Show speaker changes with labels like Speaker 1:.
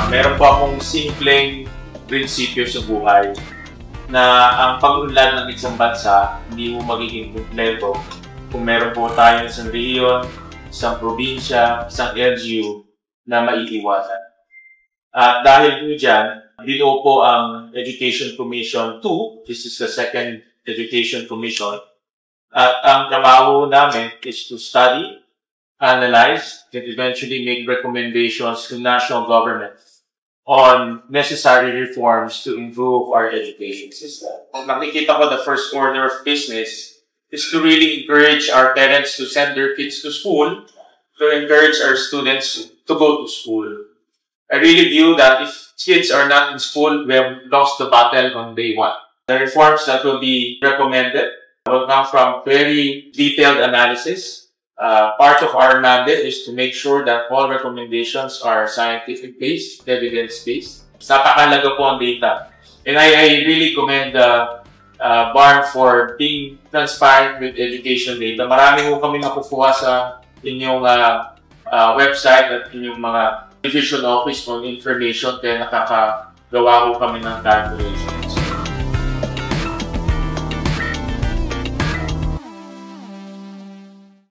Speaker 1: Meron po akong simpleng prinsipyo sa buhay na ang pag-unlad ng isang bansa hindi mo magiging kumpleto kung meron po tayo isang rehiyon, isang probinsya, isang LGU na maiiwasan. At dahil po dyan, binuo po ang Education Commission 2, this is the second Education Commission, at ang trabaho namin is to study, analyze, and eventually make recommendations to national government on necessary reforms to improve our education system. Nakikita ko the first order of business is to really encourage our parents to send their kids to school, to encourage our students to go to school. I really view that if kids are not in school, we have lost the battle on day one. The reforms that will be recommended will come from very detailed analysis. Part of our mandate is to make sure that all recommendations are scientific-based, evidence-based. Napakahalaga po ang data. And I really commend BARM for being transparent with education data. Marami po kami nakukuha sa inyong website at inyong mga division office ng information kaya nakakagawa ko kami ng calculation.